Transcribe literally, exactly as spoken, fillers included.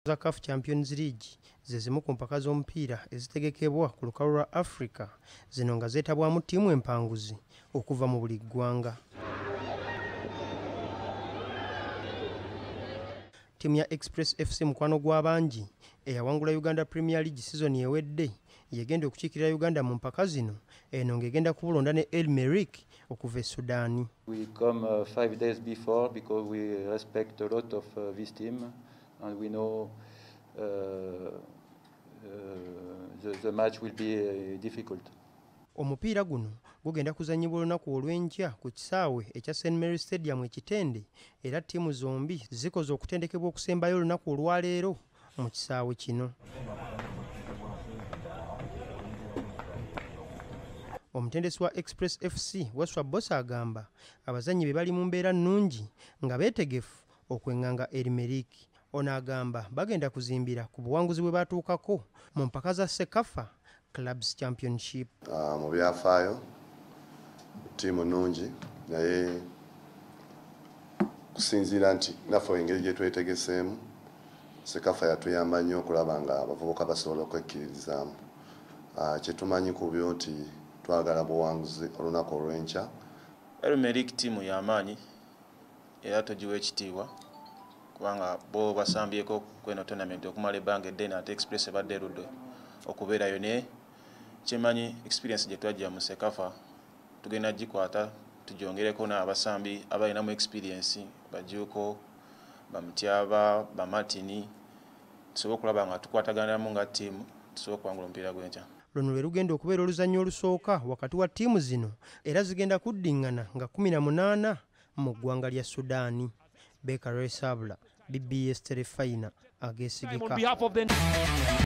za C A F Champions League ze zimu ku mpaka z'omupiira ezitegekebwa ku lukalu lwa Africa, zino nga zeetabwamu ttiimu empanguzi okuva mu buli ggwanga. Ttiimu ya Express F C mukwano gw'abangi eyawangula Uganda Premier League season ewedde yegenda okukiikirira Uganda mu mpaka zino, eno ng'egenda kubulonda ne El Merikhh okuva e Sudan. We come uh, five days before because we respect a lot of uh, this team and we know uh, uh, the, the match will be uh, difficult. Omupiira guno gugenda kuzannyibwa olunaku olw'enkya ku kisaawe ekya Saint Mary Stadium e Kitende, era ttiimu zombi zikoze okutendekebwa okusembayo olunaku olwaleero mu kisaawe kino. Omutendesi wa Express F C Waswa Boss agamba abazannyi be bali mu mbeera nnungi nga beetegefu okwenganga El Merikhh. Ono agamba bagenda kuzimbira ku buwanguzi bwe batuukako mu mpaka za Sekafa Clubs Championship. Uh, mu byafaayo ttiimu nnungi naye kusinziira nti naffe engeri gye twetegeseemu Sekafa yatuyamba nnyo okulaba nga abavubuka basobola okwekkiririzaamu. Uh, kye tumanyi ku byo nti twagala buwanguzi olunaku olw'enkya. El Merikhh ttiimu y'amaanyi era togiwa ekitiibwa kubanga bo basambyeko kweno tournament okumala ebbanga eddene ate Express ebadde erudde okubeerayo, naye kyemanyi experience gye twajja mu Sekafa tugenda gikwata tugyongereko n'abasambi abalinamu experience bajuuko bamutyaba bamatini tusobola okulaba nga tukwataganamu nga ttiimu tusobola okuwangula omupiira gw'enkya. Luno lwe lugenda okubeera oluzannya olusooka wakati wa ttiimu zino era zigenda kuddiŋŋana nga kumi na munaana mu ggwanga lya Sudan. Beka Resabula, B B S Telefina, Ageesigika.